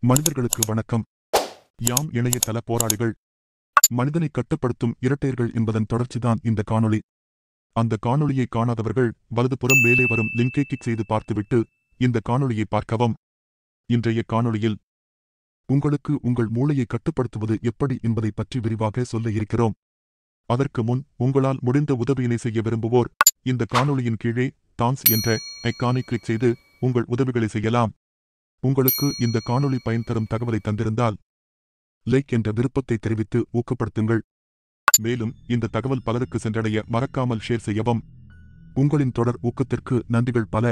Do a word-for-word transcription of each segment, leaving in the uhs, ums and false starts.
மனிதர்களுக்கு வணக்கம். யாம் இணையதள போராளிகள். மனிதனை கட்டுப்படுத்தும் இரட்டையர்கள் என்பதன் தொடர்ச்சிதான் இந்த காணொளி. அந்த காணொளியை காணாதவர்கள் வலதுபுறம் மேலே வரும் லிங்கை கிளிக் செய்து பார்த்துவிட்டு இந்த காணொளியை பார்க்கவும். இன்றைய காணொளியில் உங்களுக்கு உங்கள் மூளையை கட்டுப்படுத்துவது எப்படி என்பதை பற்றி விரிவாக சொல்ல இருக்கிறோம். அதற்கு முன் உங்களால் முடிந்த உதவியினை செய்ய விரும்புவோர் இந்த காணொளியின் கீழே தான்ஸ் என்ற ஐகானை கிளிக் செய்து உங்கள் உதவிகளை செய்யலாம். உங்களுக்கு இந்த காணொளி பயன் தரும் தகவலை தந்திருந்தால் லைக் என்ற விருப்பத்தை தெரிவித்து ஊக்கப்படுத்துங்கள். மேலும் இந்த தகவல் பலருக்கு சென்றடைய மறக்காமல் ஷேர் செய்யவும். உங்களின் தொடர் ஊக்கத்திற்கு நன்றிகள் பல.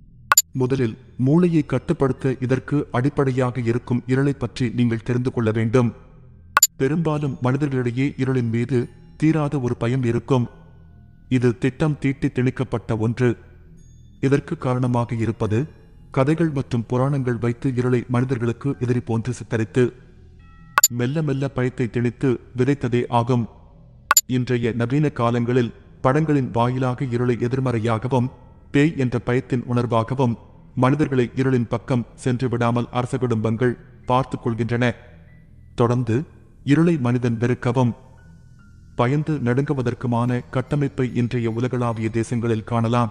முதலில் மூளையை கட்டுப்படுத்த இதற்கு அடிப்படையாக இருக்கும் இருளை பற்றி நீங்கள் தெரிந்து கொள்ள வேண்டும். பெரும்பாலும் மனிதர்களிடையே இருளின் மீது தீராத ஒரு பயம் இருக்கும். இது திட்டம் தீட்டி திணிக்கப்பட்ட ஒன்று. இதற்கு காரணமாக இருப்பது கதைகள் மற்றும் புராணங்கள் வைத்து இருளை மனிதர்களுக்கு எதிரி போன்று சித்தரித்து மெல்ல மெல்ல பயத்தை திணித்து விதைத்ததே ஆகும். இன்றைய நவீன காலங்களில் படங்களின் வாயிலாக இருளை எதிர்மறையாகவும் பேய் என்ற பயத்தின் உணர்வாகவும் மனிதர்களை இருளின் பக்கம் சென்று விடாமல் அரச குடும்பங்கள் பார்த்துக் கொள்கின்றன. தொடர்ந்து இருளை மனிதன் வெறுக்கவும் பயந்து நடுங்குவதற்குமான கட்டமைப்பை இன்றைய உலகளாவிய தேசங்களில் காணலாம்.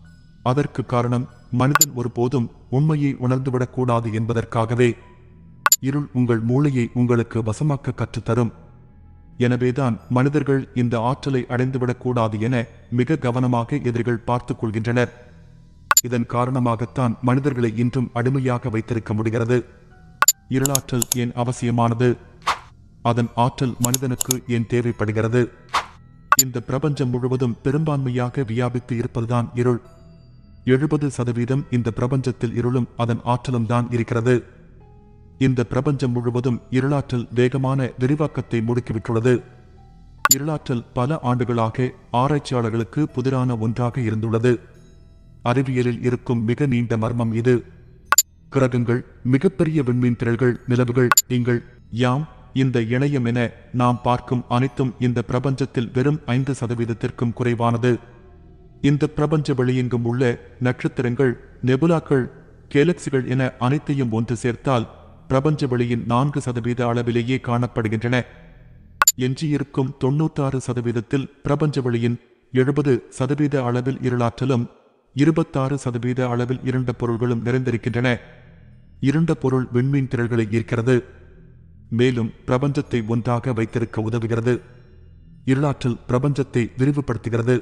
அதற்கு காரணம் மனிதன் ஒருபோதும் உண்மையை உணர்ந்துவிடக்கூடாது என்பதற்காகவே. இருள் உங்கள் மூளையை உங்களுக்கு வசமாக்க கற்றுத்தரும். எனவேதான் மனிதர்கள் இந்த ஆற்றலை அடைந்துவிடக்கூடாது என மிக கவனமாக எதிரிகள் பார்த்துக் கொள்கின்றனர். இதன் காரணமாகத்தான் மனிதர்களை இன்றும் அடிமையாக வைத்திருக்க முடிகிறது. இருளாற்றல் ஏன் அவசியமானது? அதன் ஆற்றல் மனிதனுக்கு ஏன் தேவைப்படுகிறது? இந்த பிரபஞ்சம் முழுவதும் பெரும்பான்மையாக வியாபித்து இருப்பதுதான் இருள். எழுபது சதவீதம் இந்த பிரபஞ்சத்தில் இருளும் அதன் ஆற்றலும் தான் இருக்கிறது. இந்த பிரபஞ்சம் முழுவதும் இருளாற்றல் வேகமான விரிவாக்கத்தை முடுக்கிவிட்டுள்ளது. இருளாற்றல் பல ஆண்டுகளாக ஆராய்ச்சியாளர்களுக்கு புதிரான ஒன்றாக இருந்துள்ளது. அறிவியலில் இருக்கும் மிக நீண்ட மர்மம் இது. கிரகங்கள், மிகப்பெரிய விண்மீன் திரள்கள், நிலவுகள், நீங்கள், யாம், இந்த இணையம் என நாம் பார்க்கும் அனைத்தும் இந்த பிரபஞ்சத்தில் வெறும் ஐந்து சதவீதத்திற்கும் குறைவானது. இந்த பிரபஞ்ச வெளியெங்கும் உள்ள நட்சத்திரங்கள், நெபுலாக்கள், கேலக்சிகள் என அனைத்தையும் ஒன்று சேர்த்தால் பிரபஞ்ச வெளியின் நான்கு சதவீத அளவிலேயே காணப்படுகின்றன. எஞ்சியிருக்கும் தொன்னூற்றாறு சதவீதத்தில் பிரபஞ்ச வெளியின் எழுபது சதவீத அளவில் இருளாற்றலும் இருபத்தாறு சதவீத அளவில் இருண்ட பொருள்களும் நிறைந்திருக்கின்றன. இருண்ட பொருள் விண்மீன் திரள்களை ஈர்க்கிறது, மேலும் பிரபஞ்சத்தை ஒன்றாக வைத்திருக்க உதவுகிறது. இருளாற்றல் பிரபஞ்சத்தை விரிவுபடுத்துகிறது.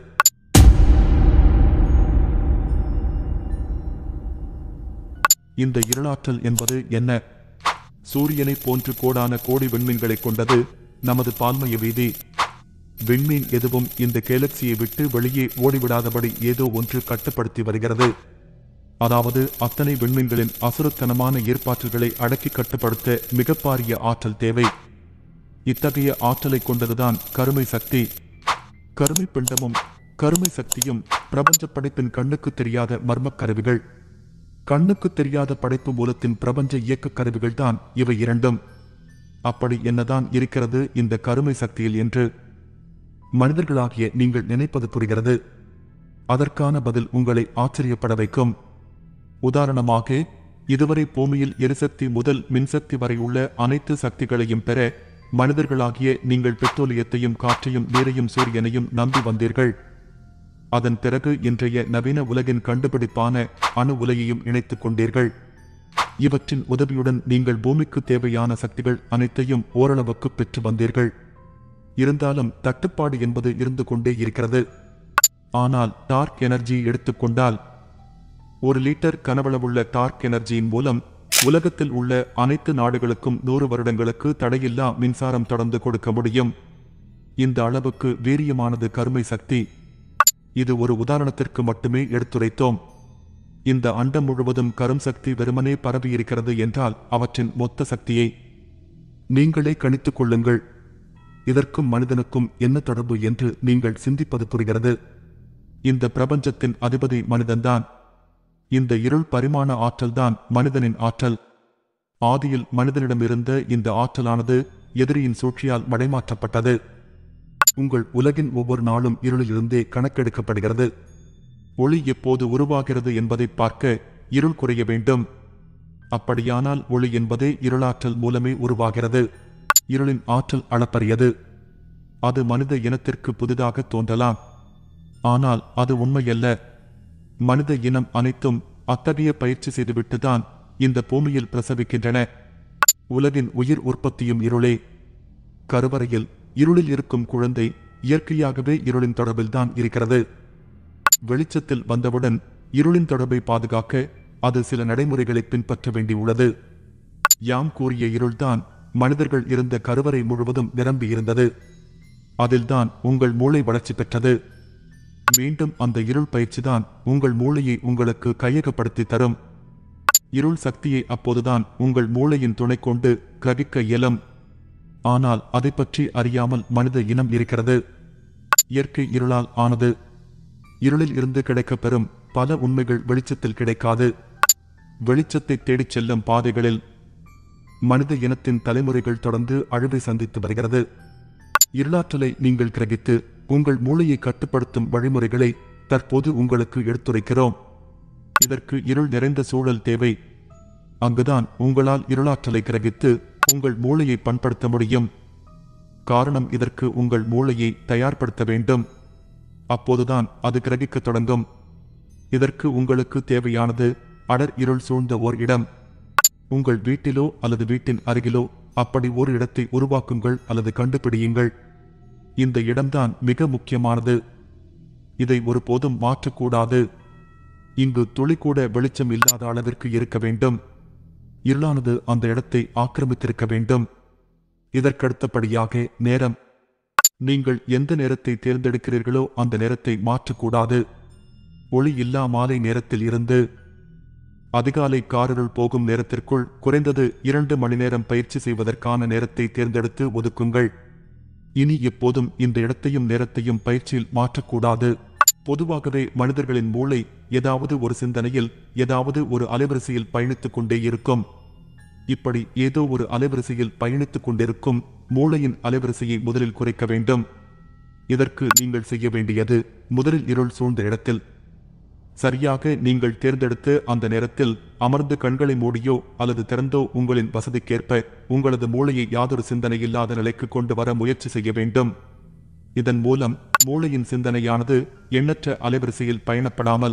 இந்த இருளாற்றல் என்பது என்ன? சூரியனை போன்று கோடான கோடி விண்மீன்களை கொண்டது நமது பால்மய வீதி. விண்மீன் எதுவும் இந்த கேலக்சியை விட்டு வெளியே ஓடிவிடாதபடி ஏதோ ஒன்று கட்டுப்படுத்தி வருகிறது. அதாவது அத்தனை விண்மீன்களின் அசுரத்தனமான ஏற்பாற்றுகளை அடக்கி கட்டுப்படுத்த மிகப்பாரிய ஆற்றல் தேவை. இத்தகைய ஆற்றலை கொண்டதுதான் கருமை சக்தி. கருமை பிண்டமும் கருமை சக்தியும் பிரபஞ்ச படைப்பின் கண்ணுக்கு தெரியாத மர்ம கருவிகள். கண்ணுக்கு தெரியாத படைப்பு மூலத்தின் பிரபஞ்ச இயக்க கருவிகள் தான் இவை இரண்டும். அப்படி என்னதான் இருக்கிறது இந்த கருமை சக்தியில் என்று மனிதர்களாகிய நீங்கள் நினைப்பது புரிகிறது. அதற்கான பதில் உங்களை ஆச்சரியப்பட வைக்கும். உதாரணமாக, இதுவரை பூமியில் எரிசக்தி முதல் மின்சக்தி வரை உள்ள அனைத்து சக்திகளையும் பெற மனிதர்களாகிய நீங்கள் பெட்ரோலியத்தையும் காற்றையும் நீரையும் சூரியனையும் நம்பி வந்தீர்கள். அதன் பிறகு இன்றைய நவீன உலகின் கண்டுபிடிப்பான அணு உலையையும் இணைத்துக் கொண்டீர்கள். இவற்றின் உதவியுடன் நீங்கள் பூமிக்கு தேவையான சக்திகள் அனைத்தையும் ஓரளவுக்கு பெற்று வந்தீர்கள். இருந்தாலும் தட்டுப்பாடு என்பது இருந்து கொண்டே இருக்கிறது. ஆனால் டார்க் எனர்ஜி எடுத்துக்கொண்டால், ஒரு லிட்டர் கனவளவுள்ள டார்க் எனர்ஜியின் மூலம் உலகத்தில் உள்ள அனைத்து நாடுகளுக்கும் நூறு வருடங்களுக்கு தடையில்லா மின்சாரம் தொடர்ந்து கொடுக்க முடியும். இந்த அளவுக்கு வீரியமானது கருமை சக்தி. இது ஒரு உதாரணத்திற்கு மட்டுமே எடுத்துரைத்தோம். இந்த அண்டம் முழுவதும் கரும் சக்தி வெறுமனே பரவியிருக்கிறது என்றால் அவற்றின் மொத்த சக்தியை நீங்களே கணித்துக் கொள்ளுங்கள். இதற்கும் மனிதனுக்கும் என்ன தொடர்பு என்று நீங்கள் சிந்திப்பது புரிகிறது. இந்த பிரபஞ்சத்தின் அதிபதி மனிதன்தான். இந்த இருள் பரிமாண ஆற்றல்தான் மனிதனின் ஆற்றல். ஆதியில் மனிதனிடமிருந்த இந்த ஆற்றலானது எதிரியின் சூழ்ச்சியால் மடைமாற்றப்பட்டது. உங்கள் உலகின் ஒவ்வொரு நாளும் இருளிலிருந்தே கணக்கெடுக்கப்படுகிறது. ஒளி எப்போது உருவாகிறது என்பதை பார்க்க இருள் குறைய வேண்டும். அப்படியானால் ஒளி என்பதே இருளாற்றல் மூலமே உருவாகிறது. இருளின் ஆற்றல் அளப்பரியது. அது மனித இனத்திற்கு புதிதாக தோன்றலாம். ஆனால் அது உண்மையல்ல. மனித இனம் அனைத்தும் அத்தகைய பயிற்சி செய்துவிட்டுதான் இந்த பூமியில் பிரசவிக்கின்றன. உலகின் உயிர் உற்பத்தியும் இருளே. கருவறையில் இருளில் இருக்கும் குழந்தை இயற்கையாகவே இருளின் தொடர்பில்தான் இருக்கிறது. வெளிச்சத்தில் வந்தவுடன் இருளின் தொடர்பை பாதுகாக்க அது சில நடைமுறைகளை பின்பற்ற வேண்டியுள்ளது. யாம் கூறிய இருள்தான் மனிதர்கள் இருந்த கருவறை முழுவதும் நிரம்பியிருந்தது. அதில்தான் உங்கள் மூளை வளர்ச்சி பெற்றது. மீண்டும் அந்த இருள் பயிற்சிதான் உங்கள் மூளையை உங்களுக்கு கையகப்படுத்தி தரும். இருள் சக்தியை அப்போதுதான் உங்கள் மூளையின் துணை கொண்டு கிரகிக்க இயலும். ஆனால் அதை பற்றி அறியாமல் மனித இனம் இருக்கிறது. இயற்கை இருளால் ஆனது. இருளில் இருந்து கிடைக்கப்பெறும் பல உண்மைகள் வெளிச்சத்தில் கிடைக்காது. வெளிச்சத்தை தேடிச் செல்லும் பாதைகளில் மனித இனத்தின் தலைமுறைகள் தொடர்ந்து அழிவை சந்தித்து வருகிறது. இருளாற்றலை நீங்கள் கிரகித்து உங்கள் மூளையை கட்டுப்படுத்தும் வழிமுறைகளை தற்போது உங்களுக்கு எடுத்துரைக்கிறோம். இதற்கு இருள் நிறைந்த சூழல் தேவை. அங்குதான் உங்களால் இருளாற்றலை கிரகித்து உங்கள் மூளையை பண்படுத்த முடியும். காரணம், இதற்கு உங்கள் மூளையை தயார்படுத்த வேண்டும். அப்போதுதான் அது கிரகிக்க தொடங்கும். இதற்கு உங்களுக்கு தேவையானது அடர் இருள் சூழ்ந்த ஓர் இடம். உங்கள் வீட்டிலோ அல்லது வீட்டின் அருகிலோ அப்படி ஒரு இடத்தை உருவாக்குங்கள் அல்லது கண்டுபிடியுங்கள். இந்த இடம்தான் மிக முக்கியமானது. இதை ஒருபோதும் மாற்றக்கூடாது. இங்கு துளிக்கூட வெளிச்சம் இல்லாத அளவிற்கு இருக்க வேண்டும். இருளானது அந்த இடத்தை ஆக்கிரமித்திருக்க வேண்டும். இதற்கடுத்தபடியாக நேரம். நீங்கள் எந்த நேரத்தை தேர்ந்தெடுக்கிறீர்களோ அந்த நேரத்தை மாற்றக்கூடாது. ஒளி இல்லா மாலை நேரத்தில் இருந்து அதிகாலை காரிருள் போகும் நேரத்திற்குள் குறைந்தது இரண்டு மணி நேரம் பயிற்சி செய்வதற்கான நேரத்தை தேர்ந்தெடுத்து ஒதுக்குங்கள். இனி எப்போதும் இந்த இடத்தையும் நேரத்தையும் பயிற்சியில் மாற்றக்கூடாது. பொதுவாகவே மனிதர்களின் மூளை ஏதாவது ஒரு சிந்தனையில் ஏதாவது ஒரு அலைவரிசையில் பயணித்துக் கொண்டே இருக்கும். இப்படி ஏதோ ஒரு அலைவரிசையில் பயணித்துக் கொண்டிருக்கும் மூளையின் அலைவரிசையை முதலில் குறைக்க வேண்டும். இதற்கு நீங்கள் செய்ய வேண்டியது, முதலில் இருள் சூழ்ந்த இடத்தில் சரியாக நீங்கள் தேர்ந்தெடுத்து அந்த நேரத்தில் அமர்ந்து கண்களை மூடியோ அல்லது திறந்தோ உங்களின் வசதிக்கேற்ப உங்களது மூளையை யாதொரு சிந்தனை இல்லாத நிலைக்கு கொண்டு வர முயற்சி செய்ய வேண்டும். இதன் மூலம் மூளையின் சிந்தனையானது எண்ணற்ற அலைவரிசையில் பயணப்படாமல்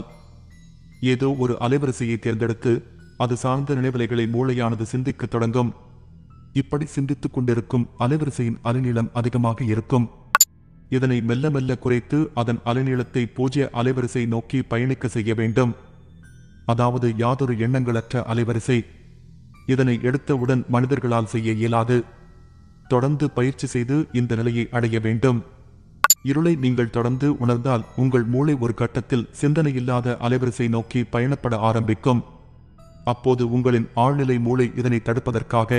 ஏதோ ஒரு அலைவரிசையை தேர்ந்தெடுத்து அது சார்ந்த நினைவலைகளை மூளையானது சிந்திக்க தொடங்கும். இப்படி சிந்தித்துக் கொண்டிருக்கும் அலைவரிசையின் அலைநீளம் அதிகமாக இருக்கும். இதனை மெல்ல மெல்ல குறைத்து அதன் அலைநீளத்தை பூஜ்ய அலைவரிசை நோக்கி பயணிக்க செய்ய வேண்டும். அதாவது யாதொரு எண்ணங்களற்ற அலைவரிசை. இதனை எடுத்தவுடன் மனிதர்களால் செய்ய இயலாது. தொடர்ந்து பயிற்சி செய்து இந்த நிலையை அடைய வேண்டும். இருளை நீங்கள் தொடர்ந்து உணர்ந்தால் உங்கள் மூளை ஒரு கட்டத்தில் சிந்தனையில்லாத அலைவரிசை நோக்கி பயணப்பட ஆரம்பிக்கும். அப்போது உங்களின் ஆழ்நிலை மூளை இதனை தடுப்பதற்காக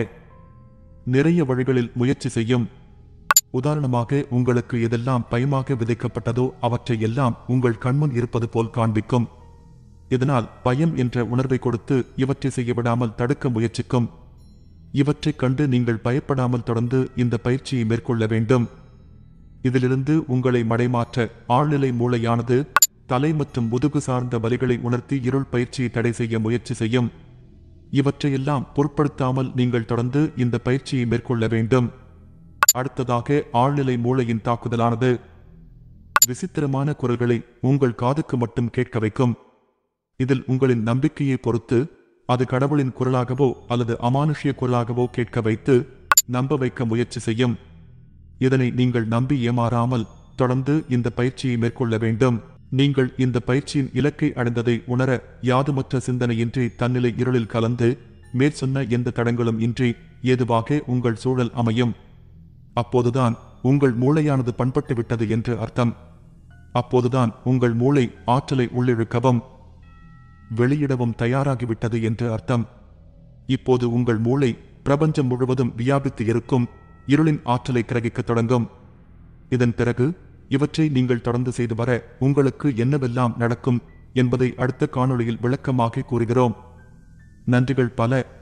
நிறைய வழிகளில் முயற்சி செய்யும். உதாரணமாக, உங்களுக்கு எதெல்லாம் பயமாக விதைக்கப்பட்டதோ அவற்றை எல்லாம் உங்கள் கண்முன் இருப்பது போல் காண்பிக்கும். இதனால் பயம் என்ற உணர்வை கொடுத்து இவற்றை செய்ய விடாமல் தடுக்க முயற்சிக்கும். இவற்றைக் கண்டு நீங்கள் பயப்படாமல் தொடர்ந்து இந்த பயிற்சியை மேற்கொள்ள வேண்டும். இதிலிருந்து உங்களை மடைமாற்ற ஆழ்நிலை மூளையானது தலை மற்றும் முதுகு சார்ந்த வலிகளை உணர்த்தி இருள் பயிற்சியை தடை செய்ய முயற்சி செய்யும். இவற்றையெல்லாம் பொருட்படுத்தாமல் நீங்கள் தொடர்ந்து இந்த பயிற்சியை மேற்கொள்ள வேண்டும். அடுத்ததாக, ஆழ்நிலை மூளையின் தாக்குதலானது விசித்திரமான குரல்களை உங்கள் காதுக்கு மட்டும் கேட்க வைக்கும். இதில் உங்களின் நம்பிக்கையை பொறுத்து அது கடவுளின் குரலாகவோ அல்லது அமானுஷ்ய குரலாகவோ கேட்க வைத்து நம்ப வைக்க முயற்சி செய்யும். இதனை நீங்கள் நம்பி ஏமாறாமல் தொடர்ந்து இந்த பயிற்சியை மேற்கொள்ள வேண்டும். நீங்கள் இந்த பயிற்சியின் இலக்கை அடைந்ததை உணர யாதுமற்ற சிந்தனையின்றி தன்னிலை இருளில் கலந்து மேற்சொன்ன எந்த தடங்களும் இன்றி ஏதுவாக உங்கள் சூழல் அமையும். அப்போதுதான் உங்கள் மூளையானது பண்பட்டு விட்டது என்று அர்த்தம். அப்போதுதான் உங்கள் மூளை ஆற்றலை உள்ளிழுக்கவும் வெளியிடவும் தயாராகிவிட்டது என்று அர்த்தம். இப்போது உங்கள் மூளை பிரபஞ்சம் முழுவதும் வியாபித்து இருக்கும் இருளின் ஆற்றலை கிரகிக்க தொடங்கும். இதன் பிறகு இவற்றை நீங்கள் தொடர்ந்து செய்து வர உங்களுக்கு என்னவெல்லாம் நடக்கும் என்பதை அடுத்த காணொளியில் விளக்கமாக கூறுகிறோம். நன்றிகள் பல.